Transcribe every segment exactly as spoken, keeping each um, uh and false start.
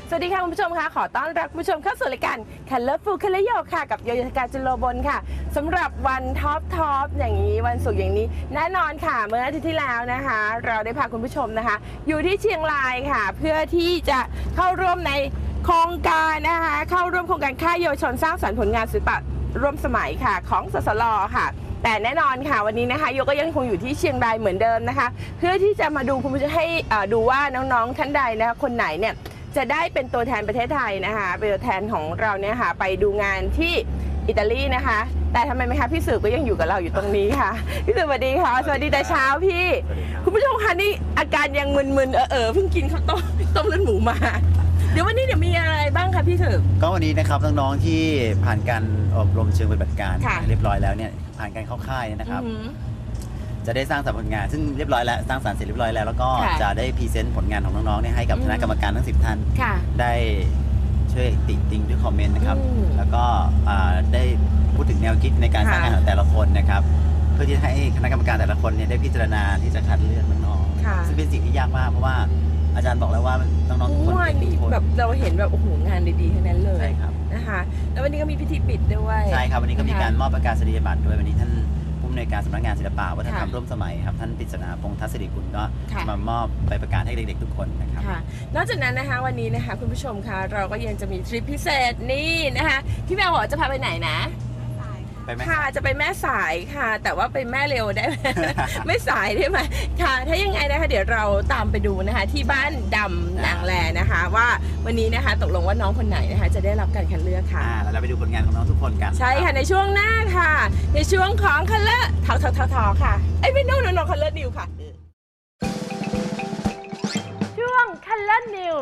สวัสดีค่ะคุณผู้ชมค่ะขอต้อนรับคุณผู้ชมเข้าสู่รายการ Colorful Color ค่ะกับโยยกาจุลบลค่ะสำหรับวันท็อปท็อปอย่างนี้วันศุกร์อย่างนี้แน่นอนค่ะเมื่ออาทิตย์ที่แล้วนะคะเราได้พาคุณผู้ชมนะคะอยู่ที่เชียงรายค่ะเพื่อที่จะเข้าร่วมในโครงการนะคะเข้าร่วมโครงการค่ายเยาวชนสร้างสรรค์ผลงานศิลปะร่วมสมัยค่ะของสสล.ค่ะแต่แน่นอนค่ะวันนี้นะคะโยก็ยังคงอยู่ที่เชียงรายเหมือนเดิมนะคะเพื่อที่จะมาดูคุณผู้ชมให้ดูว่าน้องๆท่านใดนะคะคนไหนเนี่ยจะได้เป็นตัวแทนประเทศไทยนะคะเป็นตัวแทนของเราเนี่ยค่ะไปดูงานที่อิตาลีนะคะแต่ทำไมไหมคะพี่สืบก็ยังอยู่กับเราอยู่ตรงนี้ค่ะพี่สืบสวัสดีค่ะสวัสดีแต่เช้าพี่คุณผู้ชมคะนี่อาการยังมึนๆเออเออเพิ่งกินข้าวต้มต้มเลือดหมูมาเดี๋ยววันนี้เดี๋ยวมีอะไรบ้างคะพี่สืบก็วันนี้นะครับน้องๆที่ผ่านการอบรมเชิงปฏิบัติการเรียบร้อยแล้วเนี่ยผ่านการเข้าค่ายนะครับจะได้สร้างสรรค์ผลงานซึ่งเรียบร้อยแล้วสร้างสรรค์เสร็จเรียบร้อยแล้วแล้วก็จะได้พรีเซนต์ผลงานของน้องๆเนี่ยให้กับคณะกรรมการทั้งสิบท่านได้ช่วยติติงด้วยคอมเมนต์นะครับแล้วก็ได้พูดถึงแนวคิดในการสร้างงานของแต่ละคนนะครับเพื่อที่ให้คณะกรรมการแต่ละคนเนี่ยได้พิจารณาที่จะคัดเลือกน้องๆซึ่งเป็นสิ่งที่ยากมากเพราะว่าอาจารย์บอกแล้วว่าน้องๆทุกคนเป็นคนแบบเราเห็นแบบโอ้โหงานดีๆทั้งนั้นเลยนะคะแล้ววันนี้ก็มีพิธีปิดด้วยใช่ครับวันนี้ก็มีการมอบประกาศนียบัตรด้วยวันนี้ท่านผู้อำนวยการสำนักงานศิลปะวัฒนธรรมร่วมสมัยครับท่านปริศนาพงษ์ทัศน์สิริกุลก็มามอบใบประกาศให้เด็กๆทุกคนนะครับนอกจากนั้นนะคะวันนี้นะคะคุณผู้ชมคะเราก็ยังจะมีทริปพิเศษนี่นะคะพี่แมวบอกจะพาไปไหนนะค่ะจะไปแม่สายค่ะแต่ว่าไปแม่เร็วได้ ไม่สายได้ไหมค่ะถ้ายังไงนะคะเดี๋ยวเราตามไปดูนะคะที่บ้านดำนางแลนะคะว่าวันนี้นะคะตกลงว่าน้องคนไหนนะคะจะได้รับการคัดเลือกค่ะแล้วเราไปดูผลงานของน้องทุกคนกันใช่ค่ะในช่วงหน้าค่ะในช่วงของคัลเลอร์ทอทอทอทอค่ะไอ้ไม่น้องน้องคัลเลอร์นิวค่ะช่วงคัลเลอร์นิว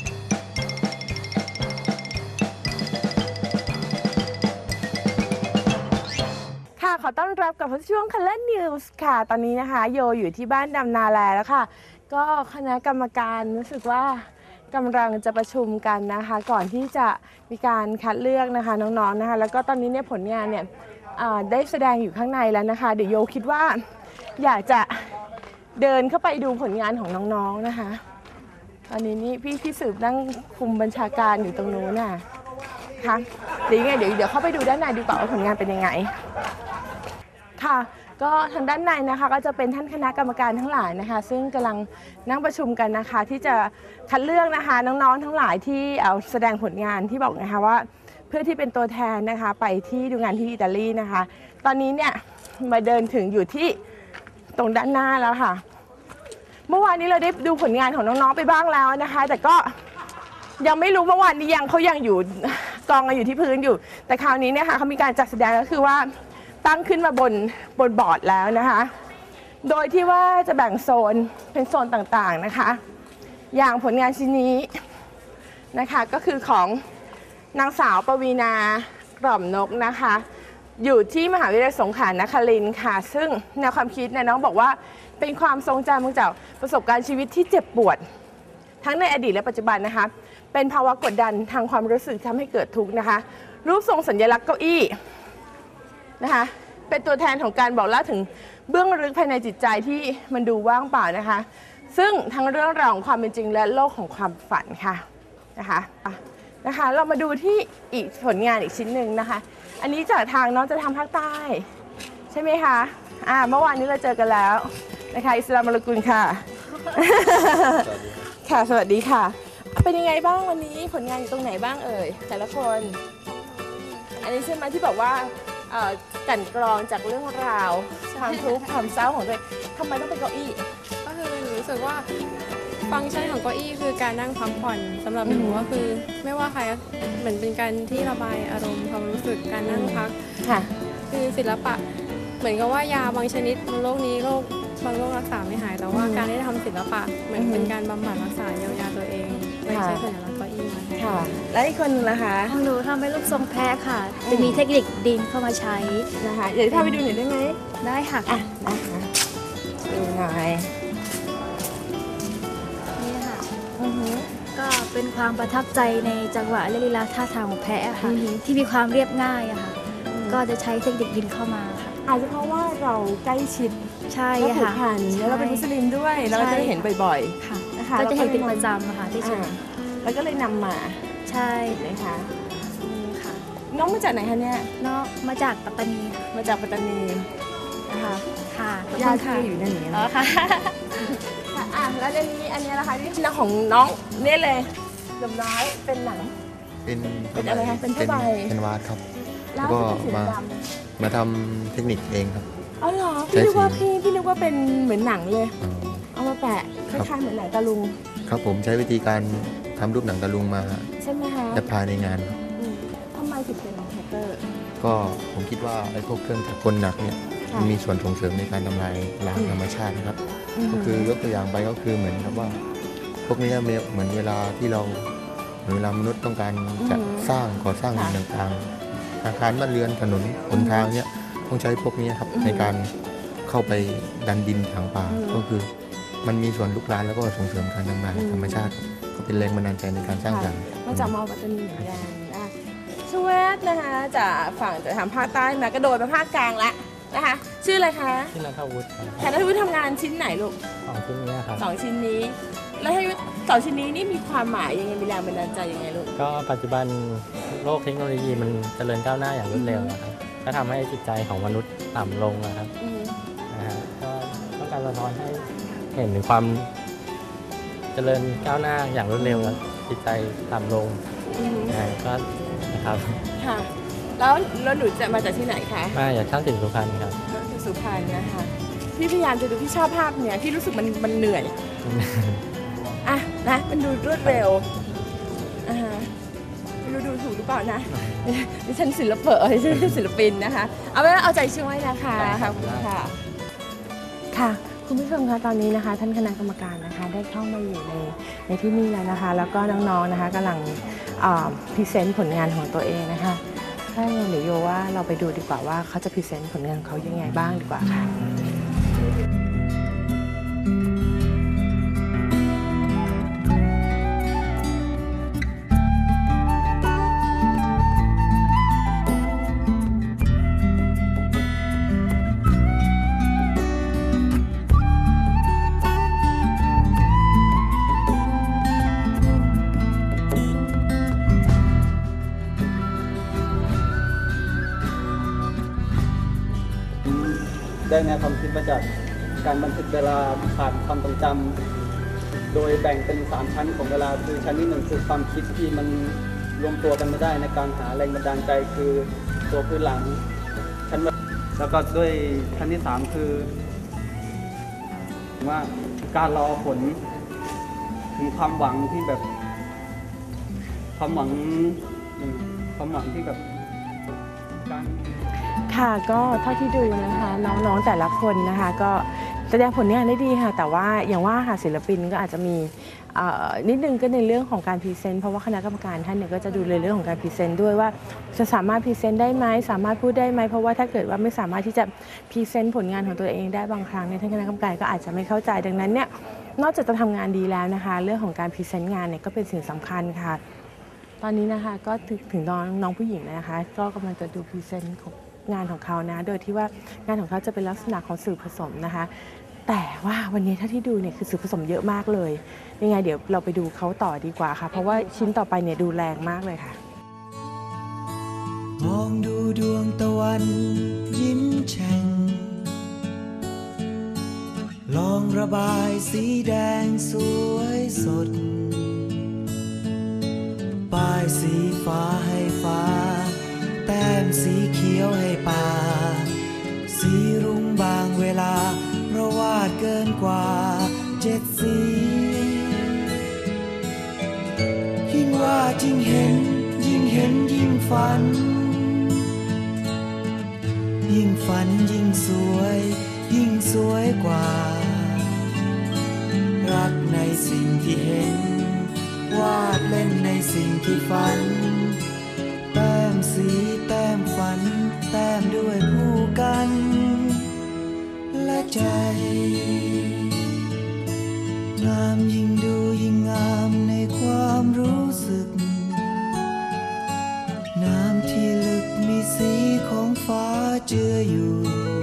ขอต้อนรับกับช่วง Color News ค่ะตอนนี้นะคะโยอยู่ที่บ้านดำนาแลแล้วค่ะก็คณะกรรมการรู้สึกว่ากำลังจะประชุมกันนะคะก่อนที่จะมีการคัดเลือกนะคะน้องๆนะคะแล้วก็ตอนนี้เนี่ยผลงานเนี่ยได้แสดงอยู่ข้างในแล้วนะคะเดี๋ยวโยคิดว่าอยากจะเดินเข้าไปดูผลงานของน้องๆนะคะตอนนี้นี่พี่พี่สืบนั่งคุมบัญชาการอยู่ตรงนู้นน่ะค่ะเดี๋ยวยังไงเดี๋ยวเดี๋ยวเข้าไปดูด้านในดีกว่าว่าผลงานเป็นยังไงค่ะก็ทางด้านในนะคะก็จะเป็นท่านคณะกรรมการทั้งหลายนะคะซึ่งกำลังนั่งประชุมกันนะคะที่จะคัดเลือกนะคะน้องๆทั้งหลายที่เอาแสดงผลงานที่บอกนะคะว่าเพื่อที่เป็นตัวแทนนะคะไปที่ดูงานที่อิตาลีนะคะตอนนี้เนี่ยมาเดินถึงอยู่ที่ตรงด้านหน้าแล้วค่ะเมื่อวานนี้เราได้ดูผลงานของน้องๆไปบ้างแล้วนะคะแต่ก็ยังไม่รู้เมื่อวานนี้ยังเขายังอยู่กองกันอยู่ที่พื้นอยู่แต่คราวนี้เนี่ยค่ะเขามีการจัดแสดงก็คือว่าตั้งขึ้นมาบนบนบอร์ดแล้วนะคะโดยที่ว่าจะแบ่งโซนเป็นโซนต่างๆนะคะอย่างผลงานชิ้นนี้นะคะก็คือของนางสาวปวีณากล่อมนกนะคะอยู่ที่มหาวิทยาลัยสงขลานครินทร์ค่ะซึ่งแนวความคิดเนี่ยน้องบอกว่าเป็นความทรงจำจากประสบการณ์ชีวิตที่เจ็บปวดทั้งในอดีตและปัจจุบันนะคะเป็นภาวะกดดันทางความรู้สึกทำให้เกิดทุกข์นะคะรูปทรงสัญลักษณ์เก้าอี้นะคะเป็นตัวแทนของการบอกเล่าถึงเบื้องลึกภายในจิตใจที่มันดูว่างเปล่านะคะซึ่งทั้งเรื่องราวของความเป็นจริงและโลกของความฝันค่ะนะคะนะคะเรามาดูที่อีกผลงานอีกชิ้นหนึ่งนะคะอันนี้จากทางน้องจะทำภาคใต้ใช่ไหมคะอ่าเมื่อวานนี้เราเจอกันแล้วนะคะอิสลามมรกุลค่ะค่ะสวัสดีค่ะเป็นยังไงบ้างวันนี้ผลงานอยู่ตรงไหนบ้างเอ่ยแต่ละคนอันนี้ใช่ไหมที่บอกว่ากันกรองจากเรื่องราวความทุกข์ความเศร้าของตัวเองทำไมต้องเป็นเก้าอี้ก็คือหนูรู้สึกว่าฟังก์ชันของเก้าอี้คือการนั่งพักผ่อนสำหรับหนูก็คือไม่ว่าใครเหมือนเป็นการที่ระบายอารมณ์ความรู้สึกการนั่งพักค่ะคือศิลปะเหมือนกับว่ายาบางชนิดในโลกนี้โรคบางโรครักษาไม่หายแต่ว่าการได้ทำศิลปะเหมือนเป็นการบำบัดรักษาเยียวยาตัวเองไม่ใช่สัญลักษณ์เก้าอี้มาค่ะและอีกคนนึงนะคะหนูทำเป็นรูปทรงแพะค่ะจะมีเทคนิคดินเข้ามาใช้นะคะเดี๋ยวพาไปดูหน่อยได้ไหมได้ค่ะอ่ะนะคะดูหน่อยนี่ค่ะก็เป็นความประทับใจในจังหวะและลีลาท่าทางของแพะค่ะที่มีความเรียบง่ายอะค่ะก็จะใช้เทคนิคดินเข้ามาค่ะอาจจะเพราะว่าเราใกล้ชิดใช่ค่ะแล้วเราเป็นมุสลิมด้วยเราจะได้เห็นบ่อยๆค่ะก็จะเห็นเป็นประจำค่ะที่สุดแล้วก็เลยนำมาใช่นะคะนี่ค่ะน้องมาจากไหนคะเนี่ยนอกมาจากปัตตานีค่ะมาจากปัตตานีนะคะค่ะขอบญาคุติณค่ะที่อยู่นั่นนี่อ๋อค่ะค่ะอ่ะแล้วอันนี้อันนี้นะคะนี่คือของน้องนี่เลยเดมน้อยเป็นหนังเป็นเป็นอะไรคะเป็นผ้าใบแคนวาสครับแล้วก็เป็นสีมาดำมาทำเทคนิคเองครับอ๋อเหรอใช่พี่นึกว่าสีพี่พี่นึกว่าเป็นเหมือนหนังเลยอ๋อเอามาแปะคครับล้ายๆเหมือนหนังตะลุงครับผมใช้วิธีการทำรูปหนังตะลุงมาใช่ไหมคะแอพพลายในงานครับอืมทำไมถึงเป็นแฮกเกอร์ก็ผมคิดว่าไอ้พวกเครื่องจักรกลหนักเนี่ยค่ะมันมีส่วนส่งเสริมในการทำลายล้างอืมธรรมชาตินะครับมก็คือยกตัวอย่างไปก็คือเหมือนกับว่า พวกนี้เหมือนเวลาที่เราเหมือนเวลามนุษย์ต้องการจะสร้างก่อสร้างสิ่งต่างๆอาคารบ้านเรือนถนนหนทางเนี่ยต้องใช้พวกนี้ครับในการเข้าไปดันดินถางป่าก็คือ มันมีส่วนลุกลามแล้วก็ส่งเสริมการทำลายธรรมชาติ ก็เป็นแรงบันดาลใจในการสร้างสรรค์มาจากมอปัตตานีเหมือนกันอ่ะชเวตนะคะจากฝั่งจากทางภาคใต้มากระโดดมาภาคกลางละนะคะ ชื่ออะไรคะที่นัทวุฒิครับแทนนัทวุฒิทำงานชิ้นไหนลูกสองชิ้นเนี้ยครับสองชิ้นนี้ แล้วให้สองชิ้นนี้นี่มีความหมายยังไงมีแรงบันดาลใจยังไงลูกก็ปัจจุบันโลกเทคโนโลยีมันเจริญก้าวหน้าอย่างรวดเร็วนะครับก็ทำให้จิตใจของมนุษย์ต่ำลงนะครับอืมนะฮะก็ต้องการสะท้อนให้เห็นถึงความเจริญก้าวหน้าอย่างรวดเร็วและจิตใจต่ำลงอืมนะฮะก็นะครับค่ะ แล้วแล้วหนูจะมาจากที่ไหนคะมาจากช่างศิลป์สุพรรณครับก็คือสุพรรณนะคะ พี่พยายามจะดูพี่ชอบภาพเนี่ยพี่รู้สึกมันมันเหนื่อย อ่ะนะมันดูรวดเร็วอ่าฮะไม่รู้ดูถูกหรือเปล่านะ ดิฉันศิลปะเอ้ยดิฉันศิลปินนะคะ เอาไว้เอาใจช่วยนะคะขอบคุณค่ะ ค่ะ คุณผู้ชมคะตอนนี้นะคะ ท่านคณะกรรมการนะคะได้เข้ามาอยู่ในในที่นี่แล้วนะคะ แล้วก็น้องๆนะคะกำลังพรีเซนต์ผลงานของตัวเองนะคะถ้าอย่างนั้นเดี๋ยวโยว่าเราไปดูดีกว่าว่าเขาจะพรีเซนต์ผลงานของเขายังไงบ้างดีกว่าค่ะได้แนวความคิดมาจากการบันทึกเวลาผ่านความทรงจำโดยแบ่งเป็นสามชั้นของเวลาคือชั้นที่หนึ่งคือความคิดที่มันรวมตัวกันไม่ได้ในการหาแรงบันดาลใจคือตัวพื้นหลังชั้นแล้วก็ด้วยชั้นที่สามคือว่าการรอผลถึงความหวังที่แบบความหวังความหวังที่แบบการค่ะก็เท่าที่ดูนะคะน้องๆแต่ละคนนะคะก็แสดงผลงานได้ดีค่ะแต่ว่าอย่างว่าค่ะศิลปินก็อาจจะมีนิดนึงก็ในเรื่องของการพรีเซนต์เพราะว่าคณะกรรมการท่านเนี่ยก็จะดูในเรื่องของการพรีเซนต์ด้วยว่าจะสามารถพรีเซนต์ได้ไหมสามารถพูดได้ไหมเพราะว่าถ้าเกิดว่าไม่สามารถที่จะพรีเซนต์ผลงานของตัวเองได้บางครั้งเนี่ยท่านคณะกรรมการก็อาจจะไม่เข้าใจดังนั้นเนี่ยนอกจากจะทำงานดีแล้วนะคะเรื่องของการพรีเซนต์งานเนี่ยก็เป็นสิ่งสำคัญค่ะตอนนี้นะคะก็ถึงน้องน้องผู้หญิงนะคะก็กำลังจะดูพรีเซนต์ของงานของเขานะโดยที่ว่างานของเขาจะเป็นลักษณะของสื่อผสมนะคะแต่ว่าวันนี้ถ้าที่ดูเนี่ยคือสื่อผสมเยอะมากเลยยังไงเดี๋ยวเราไปดูเขาต่อดีกว่าค่ะเพราะว่าชิ้นต่อไปเนี่ยดูแรงมากเลยค่ะมองดูดวงตะวันยิ้มแฉ่งลองระบายสีแดงสวยสดป้ายสีฟ้าให้ฟ้าแต้มสีเขียวให้ป่าสีรุ้งบางเวลาเพราะวาดเกินกว่าเจ็ดสียิ่งวาดยิ่งเห็นยิ่งเห็นยิ่งฝันยิ่งฝันยิ่งสวยยิ่งสวยกว่ารักในสิ่งที่เห็นวาดเล่นในสิ่งที่ฝันแต้มสีแต้มฝันแต้มด้วยผู้กันและใจงามยิ่งดูยิ่งงามในความรู้สึกน้ำที่ลึกมีสีของฟ้าเจืออยู่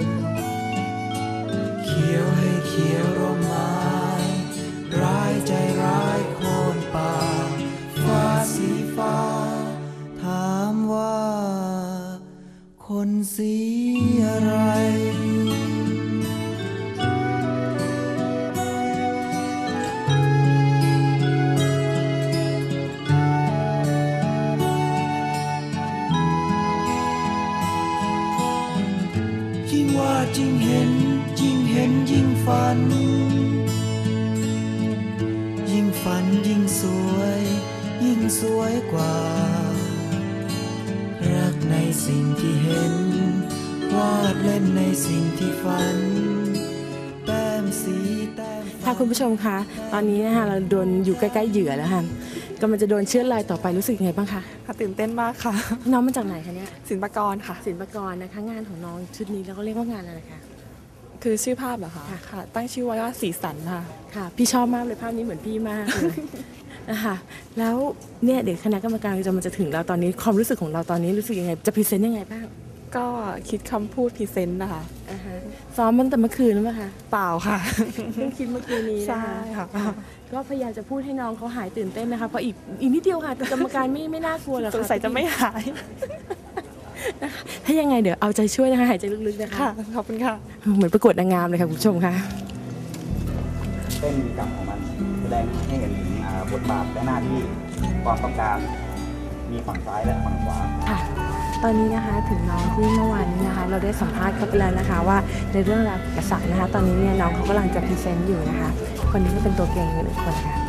เขียวให้เขียวร่มไม้ร้ายใจร้ายโค่นป่าฝสีอะไรยิ่งวาดยิ่งเห็นยิ่งเห็นยิ่งฝันยิ่งฝันยิ่งสวยยิ่งสวยกว่ารักในสิ่งที่เห็นวาดเล่นในสิ่งที่ฝันแต้มสีแต้มค่ะคุณผู้ชมคะตอนนี้นะคะเราโดนอยู่ใกล้ๆเหยื่อแล้วค่ะกำลังจะโดนเชือดลายต่อไปรู้สึกยังไงบ้างคะค่ะตื่นเต้นมากค่ะน้องมาจากไหนคะเนี่ยศิลปากรค่ะศิลปากรนะคะงานของน้องชุดนี้แล้วก็เรียกว่างานอะไรคะคือชื่อภาพเหรอคะค่ะตั้งชื่อไว้ว่าสีสันค่ะค่ะพี่ชอบมากเลยภาพนี้เหมือนพี่มากเลยนะคะแล้วเนี่ยเดี๋ยวคณะกรรมการจะมันจะถึงเราตอนนี้ความรู้สึกของเราตอนนี้รู้สึกยังไงจะพรีเซนต์ยังไงบ้างก็คิดคำพูดพรีเซนต์นะคะซ้อมมันแต่เมื่อคืนหรือเปล่าคะเปล่าค่ะเพิ่งคิดเมื่อคืนนี้ใช่ค่ะก็พยายามจะพูดให้น้องเขาหายตื่นเต้นนะคะเพราะอีกอีกนิดเดียวค่ะกรรมการไม่ไม่น่ากลัวหรอกสงสัยจะไม่หายถ้ายังไงเดี๋ยวเอาใจช่วยนะคะหายใจลึกๆนะคะขอบคุณค่ะเหมือนประกวดนางงามเลยค่ะคุณผู้ชมค่ะเต้นกรรมของมันแสดงให้เห็นถึงบทบาทและหน้าที่ความต้องการมีฝั่งซ้ายและฝั่งขวาค่ะตอนนี้นะคะถึงน้องที่เมื่อวานนี้นะคะเราได้สัมภาษณ์เขาไปแล้วนะคะว่าในเรื่องราวเกี่ยวกับสัตว์นะคะตอนนี้เนี่ยน้องเขากำลังจะพรีเซนต์อยู่นะคะคนนี้ก็เป็นตัวเก่งอยู่หนึ่งคนค่ะ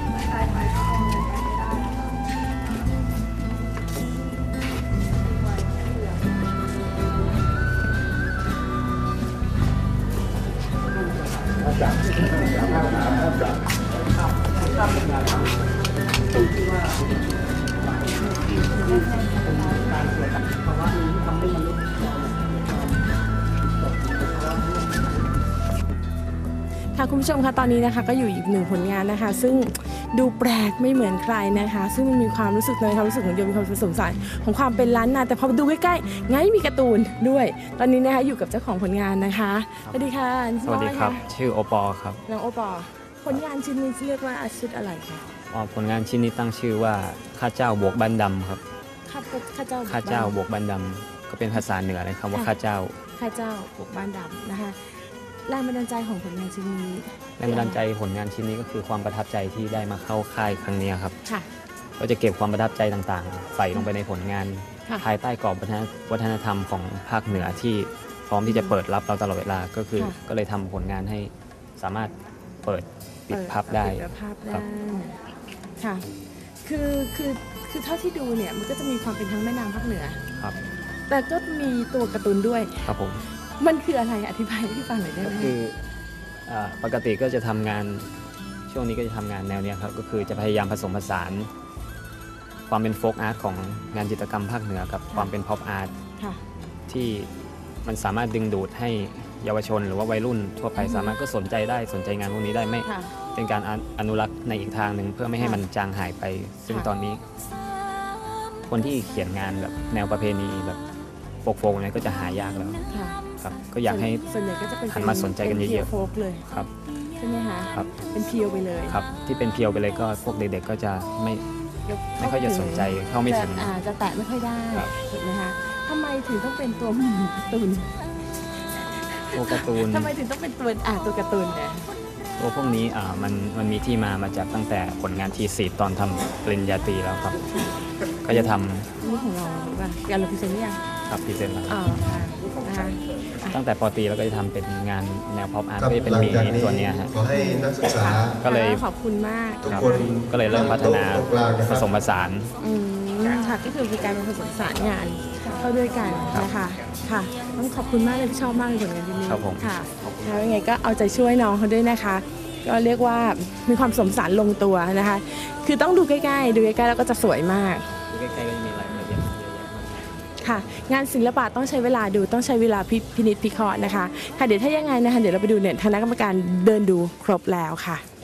ค่ะคุณผู้ชมคะตอนนี้นะคะก็อยู่อีกหนึ่งผลงานนะคะซึ่งดูแปลกไม่เหมือนใครนะคะซึ่งมันมีความรู้สึกในความรู้สึกของโยมมีความผสมผสานของความเป็นล้านนาแต่พอดูใกล้ๆไงมีการ์ตูนด้วยตอนนี้นะคะอยู่กับเจ้าของผลงานนะคะสวัสดีค่ะสวัสดีครับชื่อโอปอครับน้องโอปอผลงานชิ้นนี้เรียกว่าชุดอะไรคะอ๋อผลงานชิ้นนี้ตั้งชื่อว่าข้าเจ้าบวกบันดำครับข้าเจ้าข้าเจ้าบวกบันดำก็เป็นภาษาเหนือเลยครับว่าข้าเจ้าข้าเจ้าบวกบันดำนะคะแรงบันดาลใจของผลงานชิ้นนี้แรงบันดาลใจผลงานชิ้นนี้ก็คือความประทับใจที่ได้มาเข้าค่ายครั้งนี้ครับค่ะก็จะเก็บความประทับใจต่างๆใส่ลงไปในผลงานภายใต้กรอบวัฒนธรรมของภาคเหนือที่พร้อมที่จะเปิดรับเราตลอดเวลาก็คือก็เลยทำผลงานให้สามารถเปิดปิดพับได้ครับค่ะคือคือคือเท่าที่ดูเนี่ยมันก็จะมีความเป็นทั้งแม่นางภาคเหนือครับแต่ก็มีตัวการ์ตูนด้วยครับผมมันคืออะไรอธิบายให้ฟังหน่อยได้ไหมก็คือปกติก็จะทำงานช่วงนี้ก็จะทำงานแนวนี้ครับก็คือจะพยายามผสมผสานความเป็นโฟล์กอาร์ตของงานจิตรกรรมภาคเหนือกับความเป็นพ็อปอาร์ตที่มันสามารถดึงดูดให้เยาวชนหรือว่าวัยรุ่นทั่วไปสามารถก็สนใจได้สนใจงานพวกนี้ได้ไม่เป็นการอนุรักษ์ในอีกทางหนึ่งเพื่อไม่ให้มันจางหายไปซึ่งตอนนี้คนที่เขียนงานแบบแนวประเพณีแบบโฟล์กโฟล์กเนี่ยก็จะหายากแล้วครับก็อยากให้ส่วนใหญ่ก็จะเป็นหันมาสนใจกันเยอะๆโฟล์กเลยครับใช่ไหมคะครับเป็นเพียวไปเลยครับที่เป็นเพียวไปเลยก็พวกเด็กๆก็จะไม่ไม่ค่อยจะสนใจเข้าไม่ถึงจะแตะไม่ค่อยได้ถูกไหมคะทำไมถึงต้องเป็นตัวหมูการ์ตูนตัวการ์ตูนทำไมถึงต้องเป็นตัวอ่าตัวการ์ตูนเนี่ยตัวพวกนี้อ่ามันมันมีที่มามาจากตั้งแต่ผลงานทีสิทธ์ตอนทำปริญญาตรีแล้วครับก็จะทำนี่ของเราป่ะงานเราพิเศษหรือยังครับพิเศษแล้วอ๋อค่ะตั้งแต่ป.ตรีแล้วก็จะทำเป็นงานแนวพ็อปอาร์ตก็จะเป็นมีตัวนี้ฮะขอให้นักศึกษาก็เลยขอบคุณมากครับก็เลยเริ่มพัฒนาผสมผสานอืมค่ะก็คือเป็นการผสมผสานงานเข้าด้วยกันนะคะค่ะต้องขอบคุณมากเลยที่ชอบมากเลยผลงานที่นี้ค่ะแล้วยังไงก็เอาใจช่วยน้องเขาด้วยนะคะก็เรียกว่ามีความสมสารลงตัวนะคะคือต้องดูใกล้ๆดูใกล้ๆแล้วก็จะสวยมากดูใกล้ๆก็จะมีรายละเอียดค่ะงานศิลปะต้องใช้เวลาดูต้องใช้เวลาพินิจพิเคราะห์นะคะค่ะเดี๋ยวถ้ายังไงนะคะเดี๋ยวเราไปดูเนี่ยคณะกรรมการเดินดูครบแล้วค่ะ